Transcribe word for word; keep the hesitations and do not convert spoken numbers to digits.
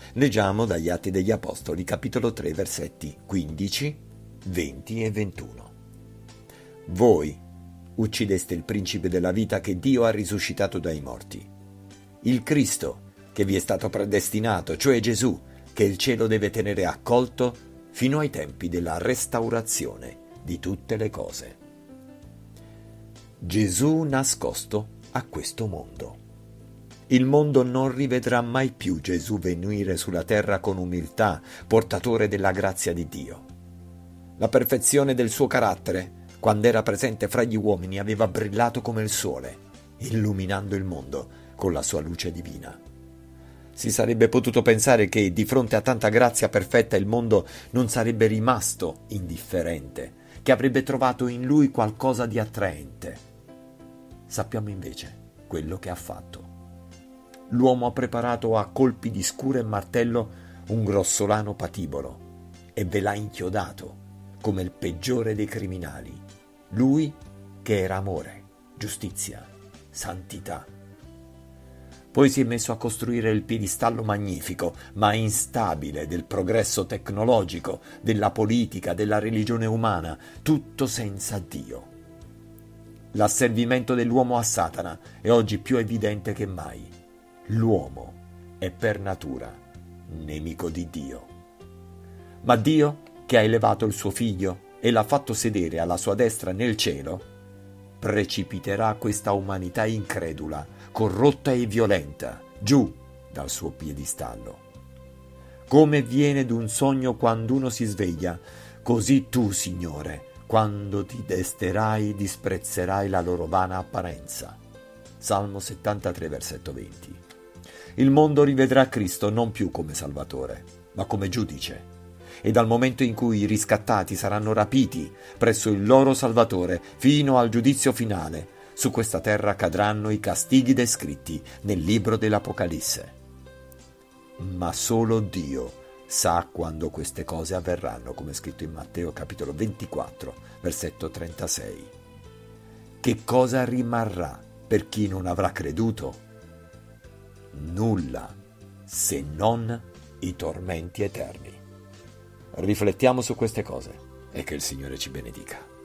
Leggiamo dagli Atti degli Apostoli, capitolo tre, versetti quindici, venti e ventuno. Voi uccideste il principe della vita che Dio ha risuscitato dai morti. Il Cristo che vi è stato predestinato, cioè Gesù, che il cielo deve tenere accolto fino ai tempi della restaurazione di tutte le cose. Gesù nascosto a questo mondo. Il mondo non rivedrà mai più Gesù venire sulla terra con umiltà, portatore della grazia di Dio. La perfezione del suo carattere, quando era presente fra gli uomini, aveva brillato come il sole, illuminando il mondo con la sua luce divina. Si sarebbe potuto pensare che di fronte a tanta grazia perfetta il mondo non sarebbe rimasto indifferente, che avrebbe trovato in lui qualcosa di attraente. Sappiamo invece quello che ha fatto. L'uomo ha preparato a colpi di scuro e martello un grossolano patibolo e ve l'ha inchiodato come il peggiore dei criminali. Lui che era amore, giustizia, santità. Poi si è messo a costruire il piedistallo magnifico, ma instabile, del progresso tecnologico, della politica, della religione umana, tutto senza Dio. L'asservimento dell'uomo a Satana è oggi più evidente che mai. L'uomo è per natura nemico di Dio. Ma Dio, che ha elevato il suo figlio e l'ha fatto sedere alla sua destra nel cielo, precipiterà questa umanità incredula, corrotta e violenta, giù dal suo piedistallo. Come viene d'un sogno quando uno si sveglia, così tu, Signore, quando ti desterai, disprezzerai la loro vana apparenza. Salmo settantatré, versetto venti. Il mondo rivedrà Cristo non più come Salvatore, ma come giudice. E dal momento in cui i riscattati saranno rapiti presso il loro Salvatore fino al giudizio finale, su questa terra cadranno i castighi descritti nel libro dell'Apocalisse. Ma solo Dio sa quando queste cose avverranno, come è scritto in Matteo capitolo ventiquattro, versetto trentasei. Che cosa rimarrà per chi non avrà creduto? Nulla, se non i tormenti eterni. Riflettiamo su queste cose e che il Signore ci benedica.